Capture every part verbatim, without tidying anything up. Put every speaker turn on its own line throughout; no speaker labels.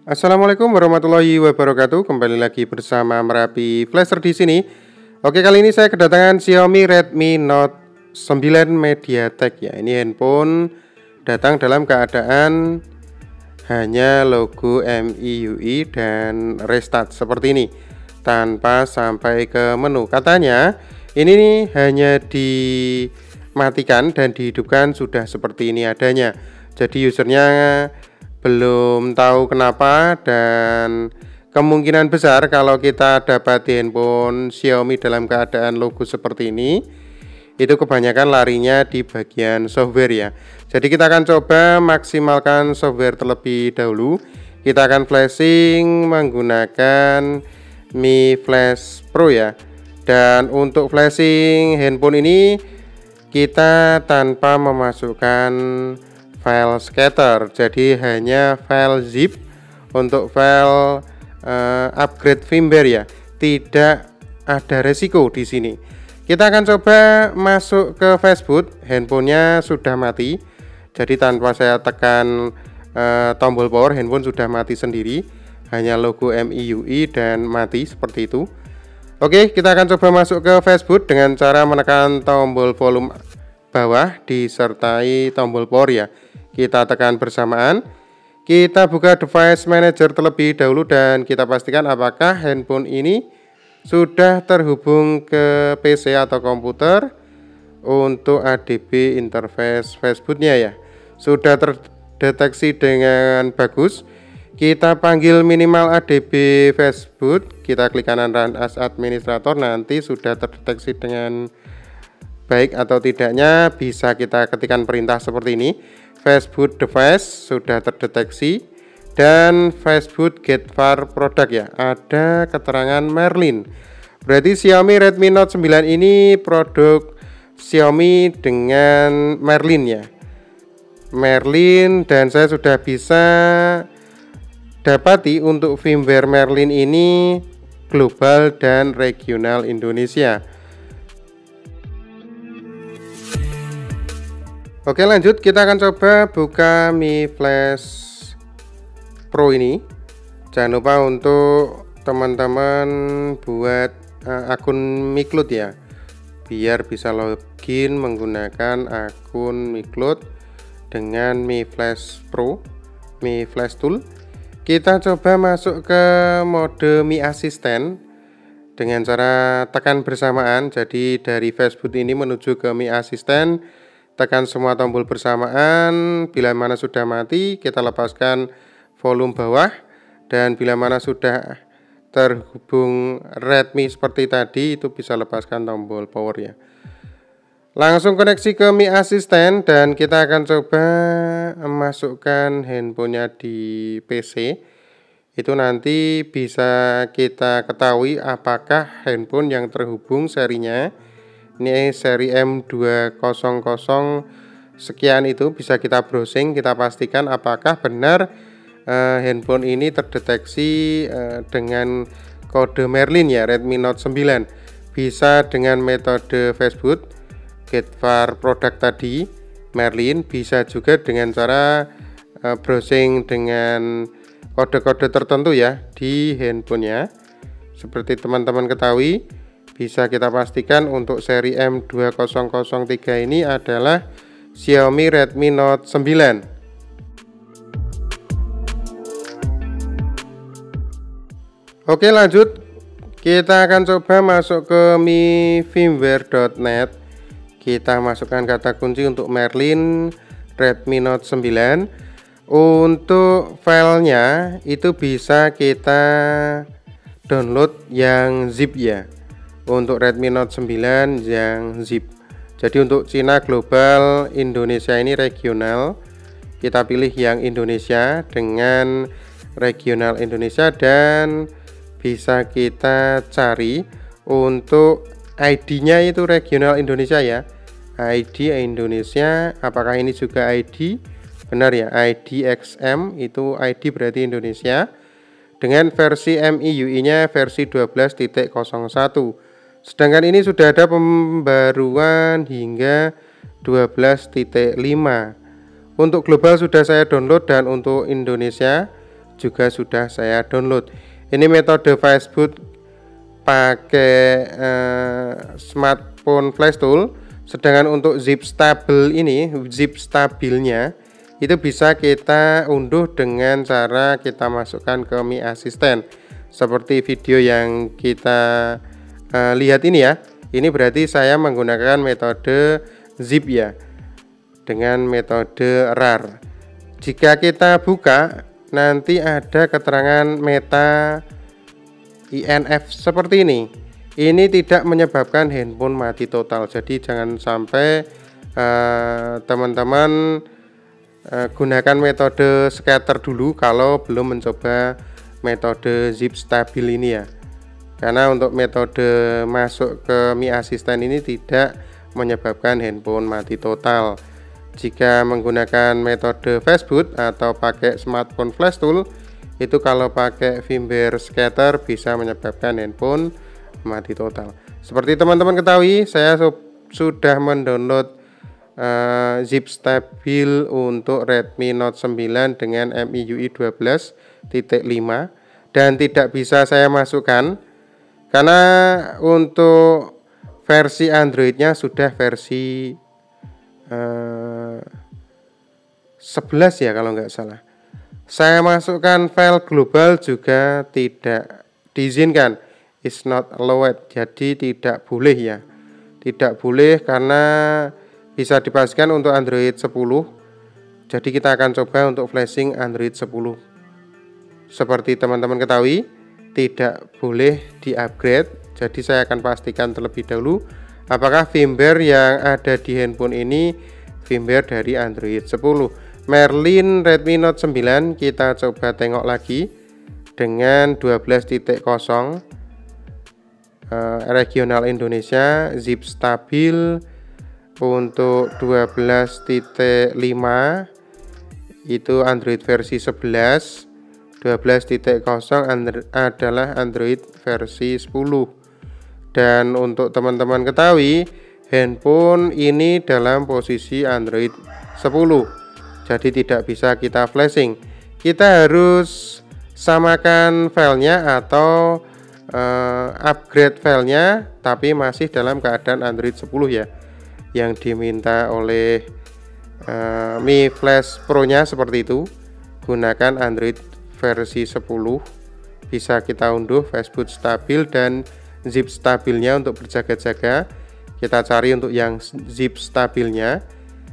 Assalamualaikum warahmatullahi wabarakatuh. Kembali lagi bersama Merapi Flasher di sini. Oke, kali ini saya kedatangan Xiaomi Redmi Note sembilan MediaTek ya. Ini handphone datang dalam keadaan hanya logo M I U I dan restart seperti ini, tanpa sampai ke menu. Katanya ini nih hanya dimatikan dan dihidupkan sudah seperti ini adanya. Jadi usernya belum tahu kenapa, dan kemungkinan besar kalau kita dapat handphone Xiaomi dalam keadaan logo seperti ini, itu kebanyakan larinya di bagian software ya. Jadi kita akan coba maksimalkan software terlebih dahulu. Kita akan flashing menggunakan Mi Flash Pro ya. Dan untuk flashing handphone ini kita tanpa memasukkan file scatter, jadi hanya file zip untuk file uh, upgrade firmware ya. Tidak ada resiko di sini. Kita akan coba masuk ke Facebook. Handphonenya sudah mati, jadi tanpa saya tekan uh, tombol power, handphone sudah mati sendiri, hanya logo M I U I dan mati seperti itu. Oke, kita akan coba masuk ke Facebook dengan cara menekan tombol volume bawah disertai tombol power ya. Kita tekan bersamaan. Kita buka device manager terlebih dahulu dan kita pastikan apakah handphone ini sudah terhubung ke P C atau komputer. Untuk A D B interface Facebooknya ya sudah terdeteksi dengan bagus. Kita panggil minimal A D B Facebook, kita klik kanan run as administrator, nanti sudah terdeteksi dengan baik atau tidaknya bisa kita ketikkan perintah seperti ini. Facebook device sudah terdeteksi dan Facebook get far product ya, ada keterangan Merlin. Berarti Xiaomi Redmi Note sembilan ini produk Xiaomi dengan Merlin ya. Merlin, dan saya sudah bisa dapati untuk firmware Merlin ini global dan regional Indonesia. Oke, lanjut kita akan coba buka Mi Flash Pro ini. Jangan lupa untuk teman-teman buat uh, akun Mi Cloud ya, biar bisa login menggunakan akun Mi Cloud dengan Mi Flash Pro, Mi Flash Tool. Kita coba masuk ke mode Mi Assistant dengan cara tekan bersamaan. Jadi dari Facebook ini menuju ke Mi Assistant, tekan semua tombol bersamaan. Bila mana sudah mati, kita lepaskan volume bawah, dan bila mana sudah terhubung Redmi seperti tadi, itu bisa lepaskan tombol power ya. Langsung koneksi ke Mi Assistant dan kita akan coba masukkan handphonenya di P C. Itu nanti bisa kita ketahui apakah handphone yang terhubung serinya ini seri M dua nol sekian, itu bisa kita browsing, kita pastikan apakah benar uh, handphone ini terdeteksi uh, dengan kode Merlin ya, Redmi Note sembilan. Bisa dengan metode Facebook get far product tadi Merlin, bisa juga dengan cara uh, browsing dengan kode-kode tertentu ya di handphonenya. Seperti teman-teman ketahui, bisa kita pastikan untuk seri M dua nol tiga ini adalah Xiaomi Redmi Note sembilan. Oke, lanjut kita akan coba masuk ke mi firmware dot net. Kita masukkan kata kunci untuk Merlin Redmi Note sembilan. Untuk filenya itu bisa kita download yang zip ya. Untuk Redmi Note sembilan yang zip. Jadi untuk Cina global, Indonesia ini regional. Kita pilih yang Indonesia dengan regional Indonesia, dan bisa kita cari untuk I D-nya itu regional Indonesia ya. I D Indonesia, apakah ini juga I D? Benar ya, I D X M itu I D berarti Indonesia. Dengan versi M I U I-nya versi dua belas titik nol satu. Sedangkan ini sudah ada pembaruan hingga dua belas titik lima. Untuk global sudah saya download, dan untuk Indonesia juga sudah saya download. Ini metode flashboot pakai uh, smartphone flash tool. Sedangkan untuk zip stabil ini, zip stabilnya itu bisa kita unduh dengan cara kita masukkan ke Mi Assistant. Seperti video yang kita uh, lihat ini ya. Ini berarti saya menggunakan metode zip ya, dengan metode rar. Jika kita buka, nanti ada keterangan meta I N F seperti ini. Ini tidak menyebabkan handphone mati total. Jadi jangan sampai teman-teman uh, uh, gunakan metode scatter dulu kalau belum mencoba metode zip stabil ini ya. Karena untuk metode masuk ke Mi Assistant ini tidak menyebabkan handphone mati total. Jika menggunakan metode flashboot atau pakai smartphone flash tool, itu kalau pakai firmware scatter bisa menyebabkan handphone mati total. Seperti teman-teman ketahui, saya su sudah mendownload uh, zip stabil untuk Redmi Note sembilan dengan M I U I dua belas titik lima dan tidak bisa saya masukkan karena untuk versi Androidnya sudah versi uh, sebelas ya kalau nggak salah. Saya masukkan file global juga tidak diizinkan, is not allowed, jadi tidak boleh ya, tidak boleh karena bisa dipastikan untuk Android sepuluh. Jadi kita akan coba untuk flashing Android sepuluh. Seperti teman-teman ketahui, tidak boleh di upgrade, jadi saya akan pastikan terlebih dahulu apakah firmware yang ada di handphone ini firmware dari Android sepuluh. Merlin Redmi Note sembilan kita coba tengok lagi dengan dua belas titik nol uh, regional Indonesia, zip stabil untuk dua belas titik lima itu Android versi sebelas, dua belas titik nol and adalah Android versi sepuluh. Dan untuk teman-teman ketahui, handphone ini dalam posisi Android sepuluh. Jadi tidak bisa kita flashing. Kita harus samakan filenya atau uh, upgrade filenya, tapi masih dalam keadaan Android sepuluh ya. Yang diminta oleh uh, Mi Flash Pro-nya seperti itu. Gunakan Android versi sepuluh. Bisa kita unduh flashboot stabil dan zip stabilnya untuk berjaga-jaga. Kita cari untuk yang zip stabilnya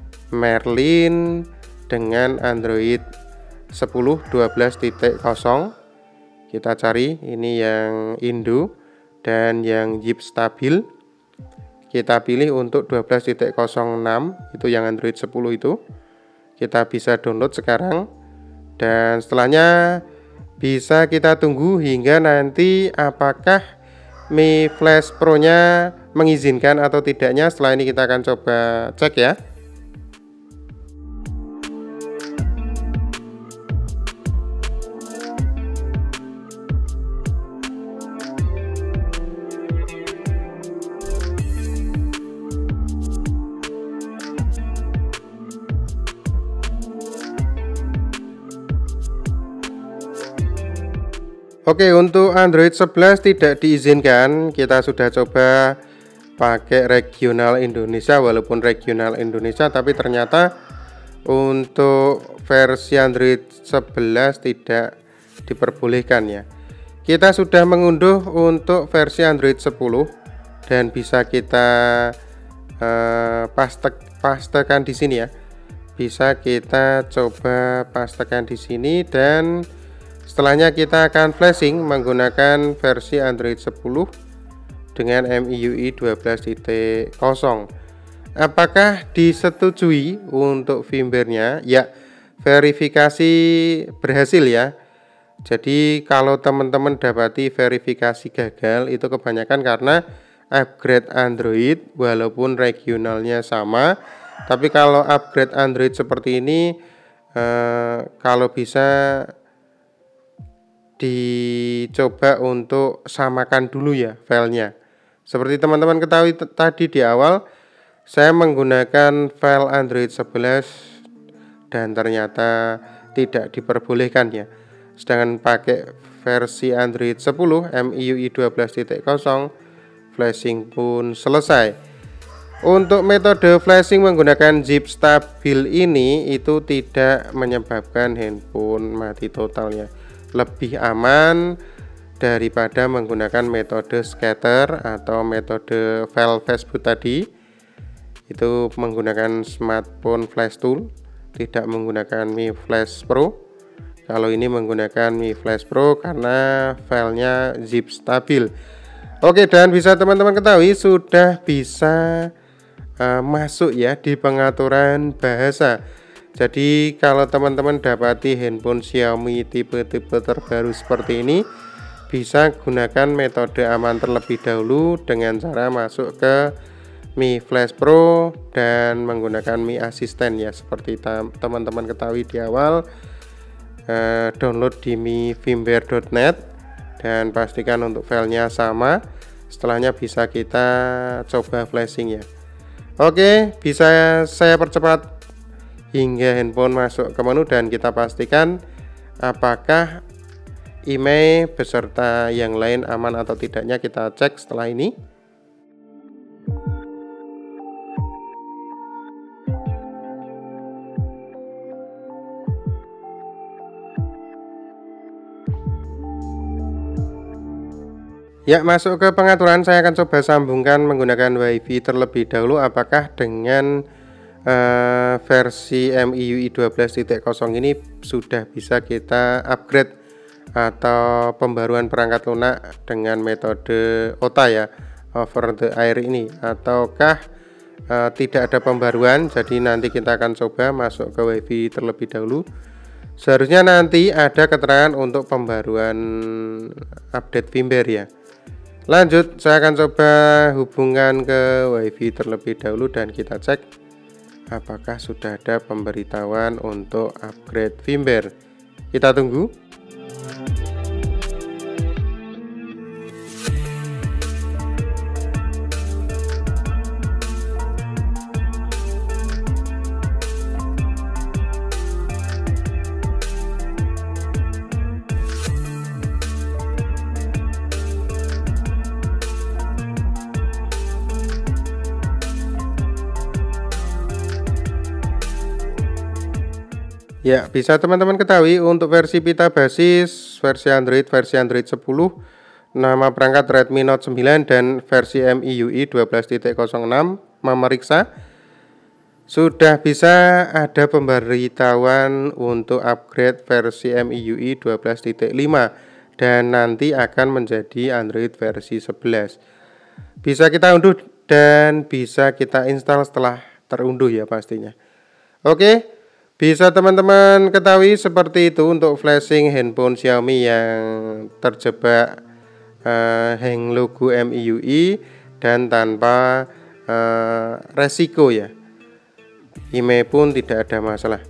Merlin dengan Android sepuluh dua belas titik nol. Kita cari ini yang Indo dan yang zip stabil. Kita pilih untuk dua belas titik nol enam, itu yang Android sepuluh itu. Kita bisa download sekarang dan setelahnya bisa kita tunggu hingga nanti apakah Mi Flash Pro-nya mengizinkan atau tidaknya. Setelah ini kita akan coba cek ya. Oke, untuk Android sebelas tidak diizinkan. Kita sudah coba pakai regional Indonesia, walaupun regional Indonesia, tapi ternyata untuk versi Android sebelas tidak diperbolehkan ya. Kita sudah mengunduh untuk versi Android sepuluh dan bisa kita uh, paste pastekan di sini ya. Bisa kita coba pastekan di sini dan setelahnya kita akan flashing menggunakan versi Android sepuluh dengan M I U I dua belas titik nol. Apakah disetujui untuk firmware-nya? Ya, verifikasi berhasil ya. Jadi kalau teman-teman dapati verifikasi gagal itu kebanyakan karena upgrade Android walaupun regionalnya sama. Tapi kalau upgrade Android seperti ini eh, kalau bisa dicoba untuk samakan dulu ya filenya. Seperti teman-teman ketahui tadi di awal, saya menggunakan file Android sebelas dan ternyata tidak diperbolehkan ya. Sedangkan pakai versi Android sepuluh M I U I dua belas titik nol flashing pun selesai. Untuk metode flashing menggunakan zip stabil ini itu tidak menyebabkan handphone mati totalnya. Lebih aman daripada menggunakan metode scatter atau metode file fastboot tadi. Itu menggunakan smartphone flash tool, tidak menggunakan Mi Flash Pro. Kalau ini menggunakan Mi Flash Pro karena filenya zip stabil. Oke, dan bisa teman-teman ketahui sudah bisa uh, masuk ya di pengaturan bahasa. Jadi kalau teman-teman dapati handphone Xiaomi tipe-tipe terbaru seperti ini, bisa gunakan metode aman terlebih dahulu dengan cara masuk ke Mi Flash Pro dan menggunakan Mi Assistant ya, seperti teman-teman ketahui di awal. Uh, download di mi firmware dot net dan pastikan untuk filenya sama. Setelahnya bisa kita coba flashing ya. Oke, bisa saya percepat hingga handphone masuk ke menu dan kita pastikan apakah email beserta yang lain aman atau tidaknya. Kita cek setelah ini. Ya, masuk ke pengaturan. Saya akan coba sambungkan menggunakan WiFi terlebih dahulu. Apakah dengan uh, versi M I U I dua belas titik nol ini sudah bisa kita upgrade atau pembaruan perangkat lunak dengan metode O T A ya, over the air ini, ataukah uh, tidak ada pembaruan. Jadi nanti kita akan coba masuk ke WiFi terlebih dahulu. Seharusnya nanti ada keterangan untuk pembaruan update firmware ya. Lanjut, saya akan coba hubungkan ke WiFi terlebih dahulu dan kita cek apakah sudah ada pemberitahuan untuk upgrade firmware. Kita tunggu. Ya, bisa teman-teman ketahui untuk versi pita basis, versi Android, versi Android sepuluh, nama perangkat Redmi Note sembilan, dan versi M I U I dua belas titik nol enam memeriksa sudah bisa ada pemberitahuan untuk upgrade versi M I U I dua belas titik lima dan nanti akan menjadi Android versi sebelas. Bisa kita unduh dan bisa kita install setelah terunduh ya pastinya. Oke. Bisa teman-teman ketahui seperti itu untuk flashing handphone Xiaomi yang terjebak uh, hang logo M I U I dan tanpa uh, resiko ya. Email pun tidak ada masalah.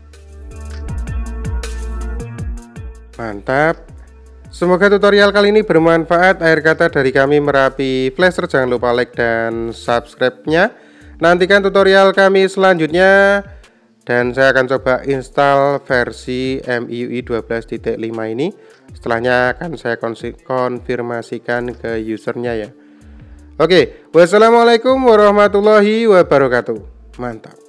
Mantap. Semoga tutorial kali ini bermanfaat. Akhir kata dari kami Merapi Flasher, jangan lupa like dan subscribe-nya. Nantikan tutorial kami selanjutnya. Dan saya akan coba install versi M I U I dua belas titik lima ini. Setelahnya akan saya konfirmasikan ke usernya ya. Oke, wassalamualaikum warahmatullahi wabarakatuh. Mantap.